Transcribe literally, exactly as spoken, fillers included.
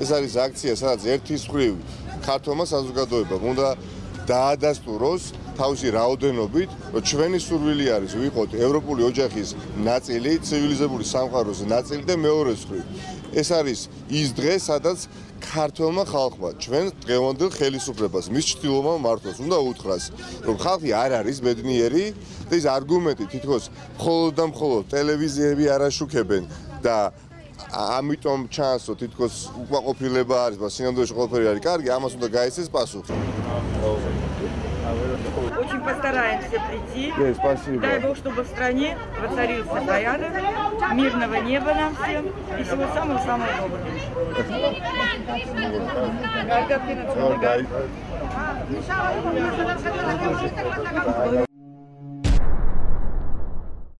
ეს არის აქცია, სადაც ერთის მხრივ ქართულმა საზოგადოებამ უნდა დაადასტუროს თავისი რაოდენობით, რომ ჩვენი სურვილი არის ვიყოთ ევროპული ოჯახის ნაწილი, ცივილიზებული სამყაროს ნაწილი და მეორე მხრივ. ეს არის ის დღე, სადაც ქართულმა ხალხმა ჩვენ დღევანდელ ხელისუფლებას მის ჭრილოვან მართლას უნდა უთხრას, რომ ხალხი არ არის ბედნიერი და ის არგუმენტი თითქოს მხოლოდ და მხოლოდ ტელევიზიები არ აშუქებენ და ამიტომ ჩანს, რომ თითქოს უკმაყოფილება არის, მაგრამ სინამდვილეში ყველაფერი არის კარგი, ამას უნდა გაეცეს პასუხი. Очень постараемся прийти. Да, спасибо. Дай Бог, чтобы в стране воцарился порядок, мирного неба нам всем и всего самого-самого доброго.